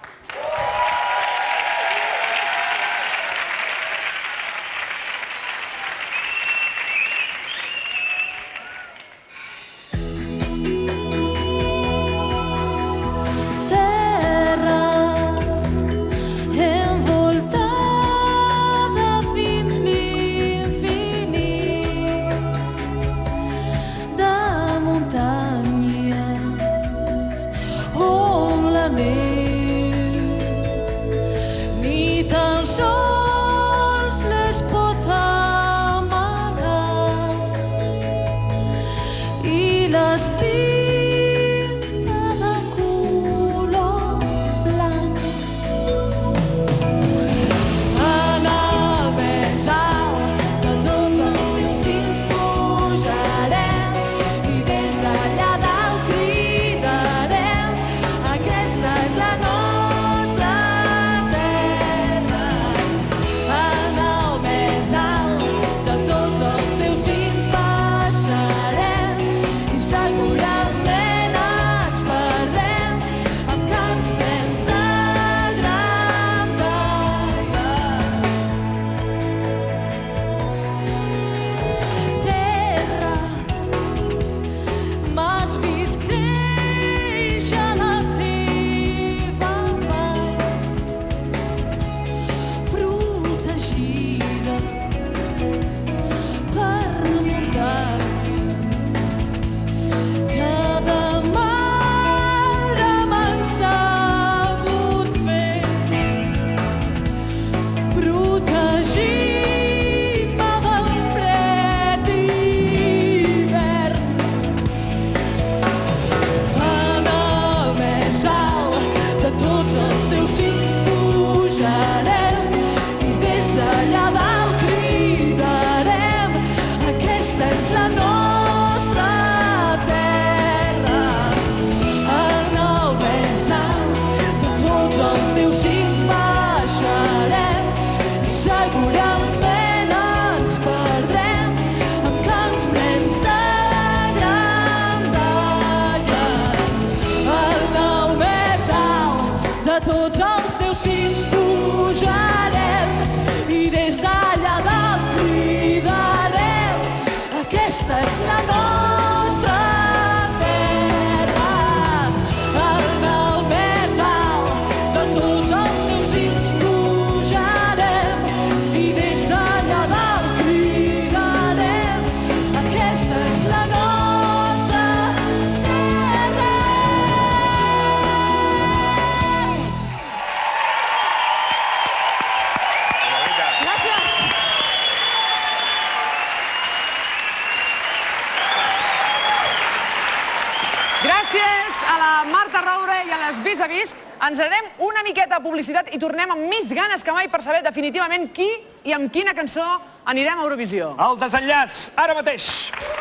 Gràcies a la Marta Roura i a les Vis-a-Vis. Ens anem una miqueta a publicitat i tornem amb més ganes que mai per saber definitivament qui i amb quina cançó anirem a Eurovisió. El desenllaç, ara mateix.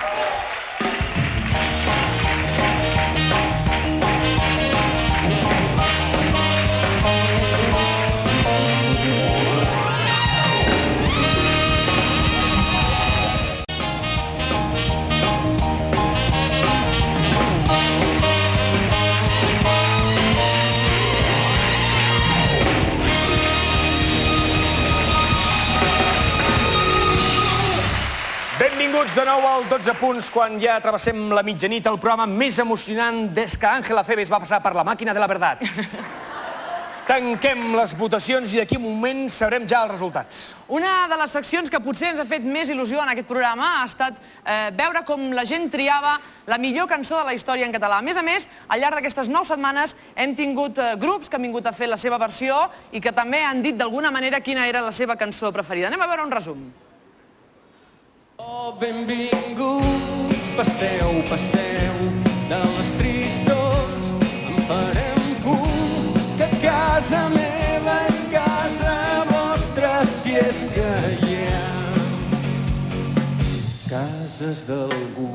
Benvinguts de nou al 12 punts, quan ja travessem la mitjanit, el programa més emocionant des que Ángela Cebes va passar per la màquina de la verdad. Tanquem les votacions i d'aquí un moment sabrem ja els resultats. Una de les seccions que potser ens ha fet més il·lusió en aquest programa ha estat veure com la gent triava la millor cançó de la història en català. A més, al llarg d'aquestes 9 setmanes hem tingut grups que han vingut a fer la seva versió i que també han dit d'alguna manera quina era la seva cançó preferida. Anem a veure un resum. Oh, benvinguts, passeu, passeu, de les tristors en farem fum, que casa meva és casa vostra, si és que hi ha cases d'algú.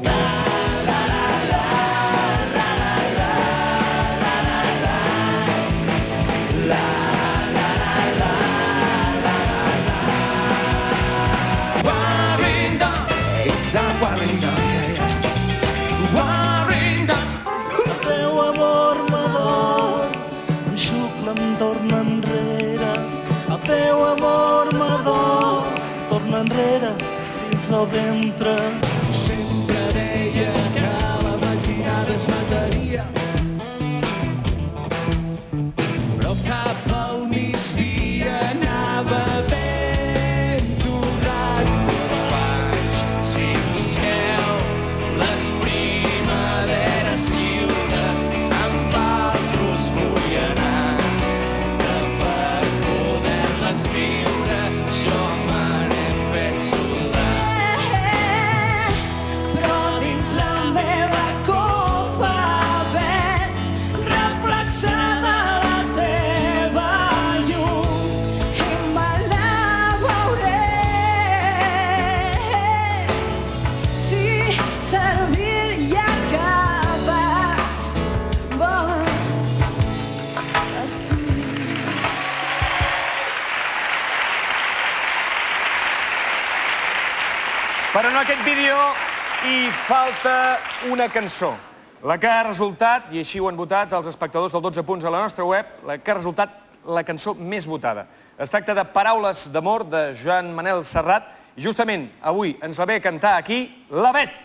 Però en aquest vídeo hi falta una cançó. La que ha resultat, i així ho han votat els espectadors del 12 punts a la nostra web, la que ha resultat la cançó més votada. Es tracta de Paraules d'amor, de Joan Manel Serrat, i justament avui ens va bé cantar aquí la Bet.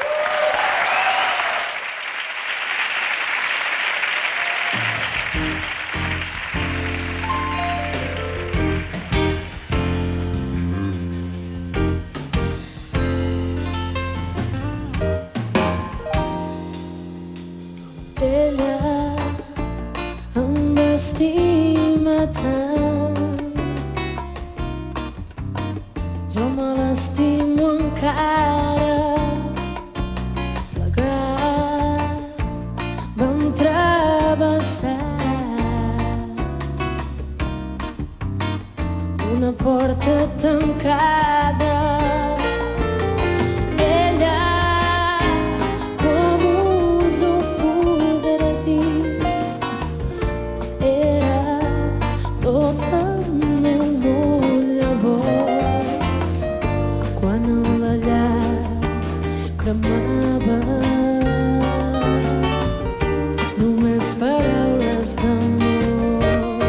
Ella em estima tant, jo me l'estimo encara. Plegats vam travessar una porta tancada. Només paraules d'amor,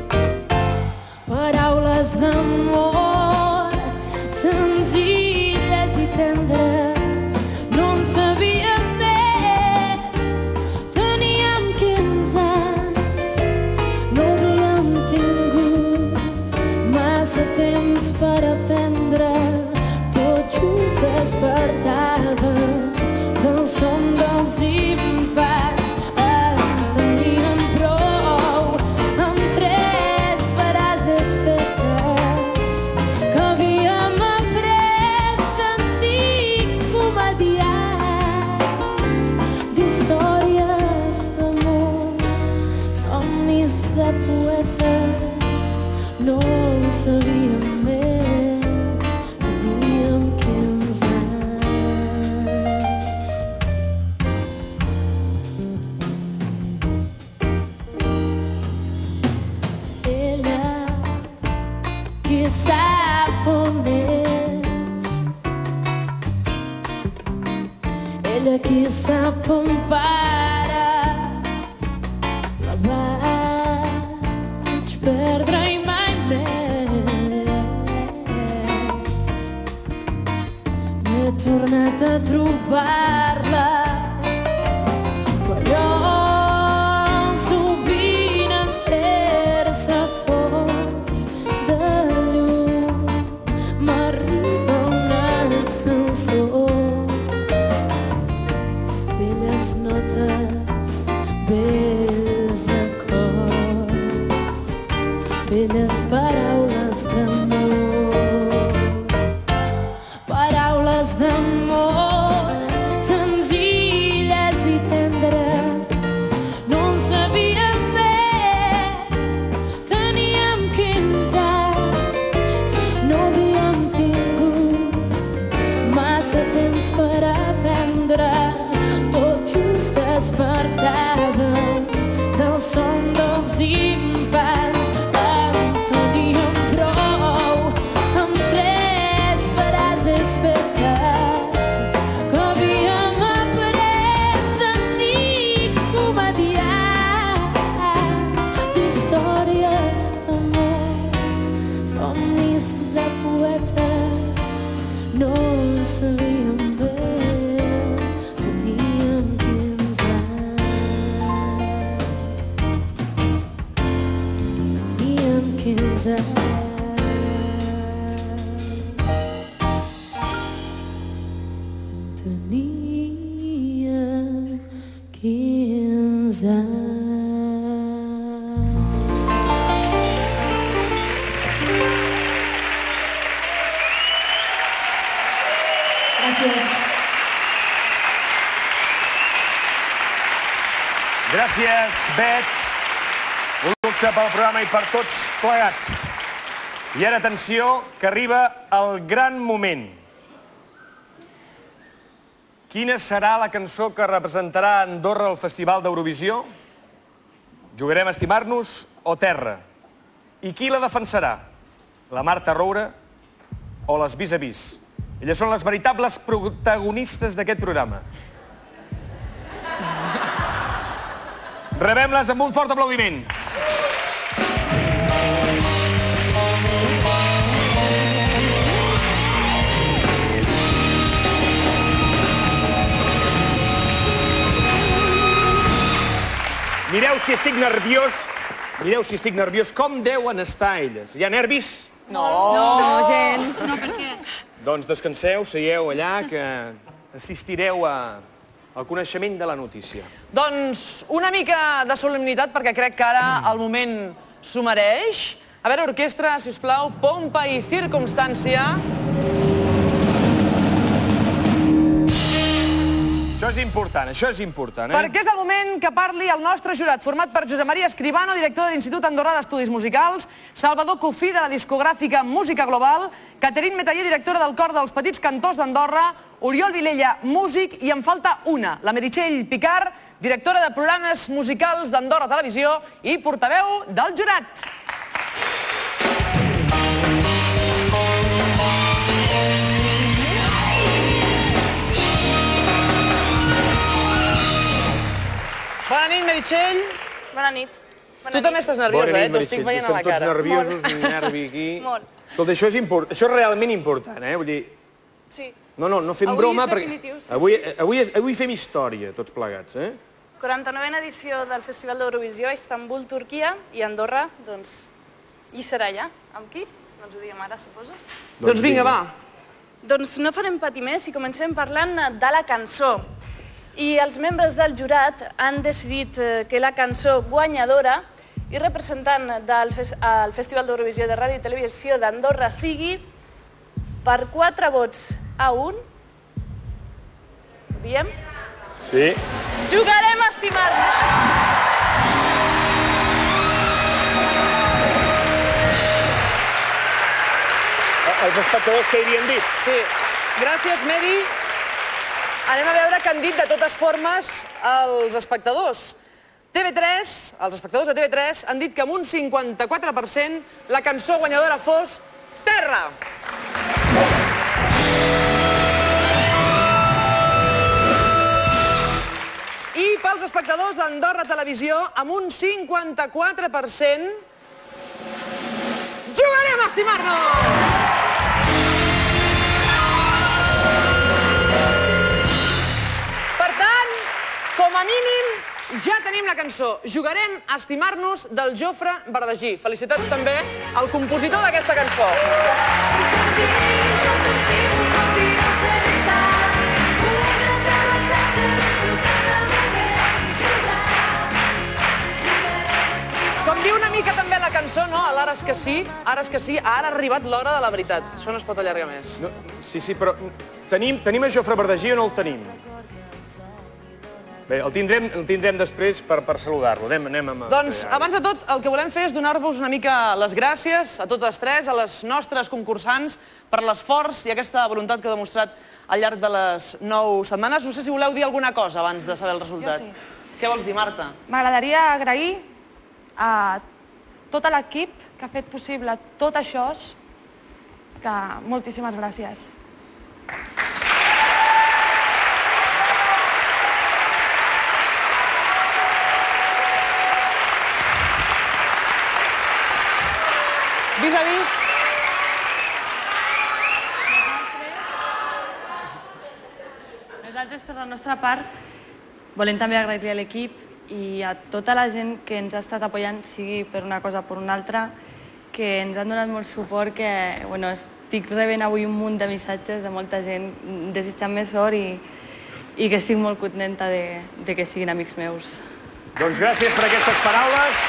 paraules d'amor, senzilles i tendres. No en sabíem bé, teníem 15 anys, no havíem tingut massa temps per aprendre. Tot just despertava del son dels infants. En teníem prou amb 3 frases fetes que havíem après d'antics comediants, d'històries d'amor, somnis de poetes. No en sabíem més, teníem 15 sap on és, ella qui sap on para. La vaig perdre i mai més m'he tornat a trobar-la, però sovint en fer-se fos de llum m'arriba una cançó. Belles notes, bells acords, belles paraules d'amor, paraules d'amor, senzilles i tendres. No en sabíem bé, teníem 15 anys, no havíem tingut massa temps per aprendre. Tot just despertàvem del son dels infants. En teníem prou amb 3 frases fetes que havíem après d'antics comediants, d'històries d'amor, somnis de poetes. No en sabíem més, teníem 15 anys. Teníem 15 anys. Teníem 15 anys. Gràcies, Bet. Un luxe pel programa i per tots plegats. I ara, atenció, que arriba el gran moment. Quina serà la cançó que representarà Andorra al Festival d'Eurovisió? Jugarem a estimar-nos o terra? I qui la defensarà? La Marta Roure o les Vis a Vis? Elles són les veritables protagonistes d'aquest programa. Rebem-les amb un fort aplaudiment. Mireu si estic nerviós, com deuen estar elles. Hi ha nervis? No, gens. No, per què? Doncs descanseu, seieu allà, que assistireu al coneixement de la notícia. Doncs una mica de solemnitat, perquè crec que ara el moment s'ho mereix. A veure, orquestra, sisplau, pompa i circumstància. Això és important, Perquè és el moment que parli el nostre jurat, format per Josep Maria Escribano, director de l'Institut Andorra d'Estudis Musicals, Salvador Cofí, de la discogràfica Música Global, Caterine Metaller, directora del Cor dels Petits Cantors d'Andorra, Oriol Vilella, músic, i en falta una, la Meritxell Picard, directora de programes musicals d'Andorra Televisió i portaveu del jurat. Bona nit, Meritxell. Bona nit. Tu també estàs nerviosa, T'ho estic veient a la cara. Estem tots nerviosos, un nervi aquí. Molt. Escolta, això és realment important, Vull dir... Sí. No fem broma, perquè avui fem història, tots plegats, 49a edició del Festival d'Eurovisió a Istanbul, Turquia, i Andorra, doncs, hi serà ja. Amb qui? Doncs ho diguem ara, suposo. Doncs vinga, va. Doncs no farem patir més i comencem parlant de la cançó. I els membres del jurat han decidit que la cançó guanyadora i representant del Festival d'Eurovisió de Ràdio i Televisió d'Andorra sigui per 4 vots a 1. Ho diem? Sí. Jugarem a estimar-nos! Els espectadors què hi havien dit? Sí. Gràcies, Meri. Anem a veure què han dit de totes formes els espectadors. TV3, els espectadors de TV3, han dit que amb un 54% la cançó guanyadora fos Terra. I pels espectadors d'Andorra Televisió, amb un 54%, jugarem a estimar-nos! Com a mínim, ja tenim la cançó Jugarem a estimar-nos del Jofre Verdagí. Felicitats també al compositor d'aquesta cançó. Com diu una mica també la cançó, no? L'ara és que sí, ara ha arribat l'hora de la veritat. Això no es pot allargar més. Sí, però tenim a Jofre Verdagí o no el tenim? Bé, el tindrem després per saludar-lo. Doncs, abans de tot, el que volem fer és donar-vos una mica les gràcies a totes tres, a les nostres concursants, per l'esforç i aquesta voluntat que heu demostrat al llarg de les 9 setmanes. No sé si voleu dir alguna cosa abans de saber el resultat. Jo sí. Què vols dir, Marta? M'agradaria agrair a tot l'equip que ha fet possible tot això, que moltíssimes gràcies. Vis-a-vis. Nosaltres, per la nostra part, volem també agrair-li a l'equip i a tota la gent que ens ha estat apoyant, sigui per una cosa o per una altra, que ens han donat molt suport, que estic rebent avui un munt de missatges de molta gent desitjant-me sort i que estic molt contenta de que siguin amics meus. Doncs gràcies per aquestes paraules.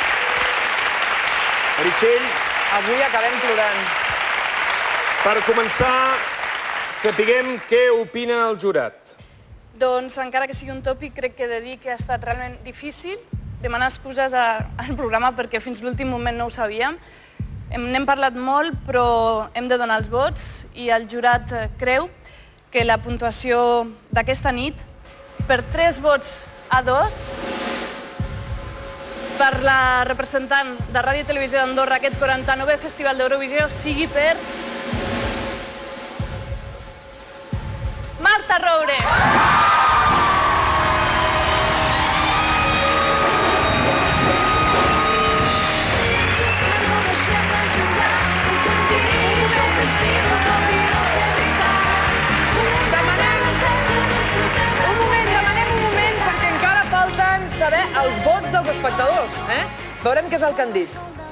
Meritxell. Avui acabem plorant. Per començar, sapiguem què opina el jurat. Doncs, encara que sigui un tòpic, crec que he de dir que ha estat realment difícil demanar excuses al programa perquè fins l'últim moment no ho sabíem. N'hem parlat molt, però hem de donar els vots i el jurat creu que la puntuació d'aquesta nit, per 3 vots a 2, per la representant de Ràdio i Televisió d'Andorra aquest 49è Festival d'Eurovisió sigui per Marta Roure. Saber els vots dels espectadors. Veurem què és el que han dit.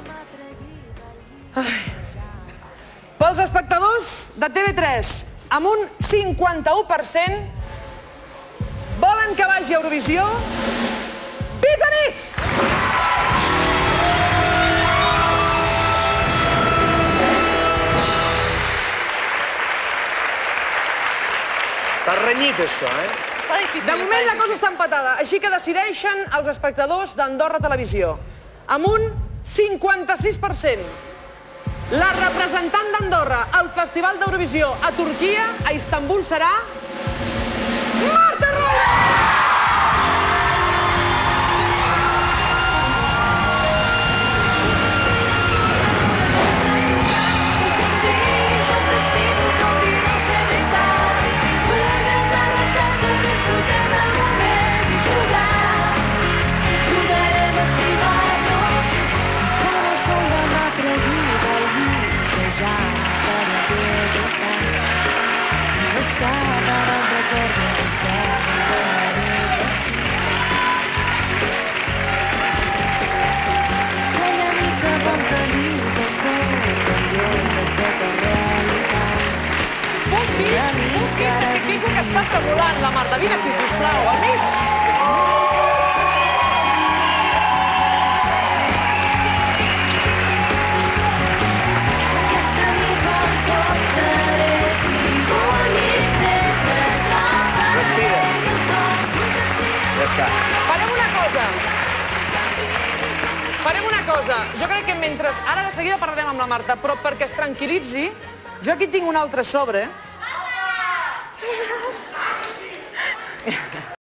Pels espectadors de TV3, amb un 51%, volen que vagi a Eurovisió Vis-a-Vis! Està renyit, això, De moment la cosa està empatada, així que decideixen els espectadors d'Andorra Televisió. Amb un 56%. La representant d'Andorra al Festival d'Eurovisió a Turquia, a Istanbul, serà... Marta Roure! Certifico que està tremolant la Marta. Vine aquí, sisplau, al mig. Respira. Ja està. Farem una cosa. Jo crec que mentre... Ara de seguida parlarem amb la Marta, però perquè es tranquil·litzi, jo aquí tinc un altre sobre.